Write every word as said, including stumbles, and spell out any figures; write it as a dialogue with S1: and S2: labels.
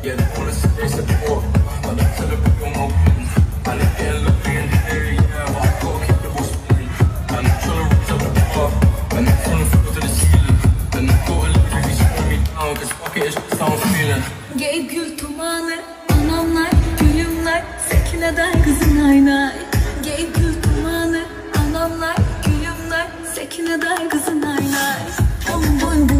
S1: Yeah, they wanna say they support, but I tell them we don't know. I live there looking in the area, yeah, but I gotta keep the ball spinning. And I'm trying to reach up the bar, and I'm trying to float to the ceiling. Then I gotta leave if you slow me down, cause fuck it, it's just how I'm feeling.
S2: Gel gül tumanı, anamlar, gülümler, Sekine'den kızın aynay. Gel gül tumanı, anamlar, gülümler, Sekine'den kızın aynay. Oğlum boyun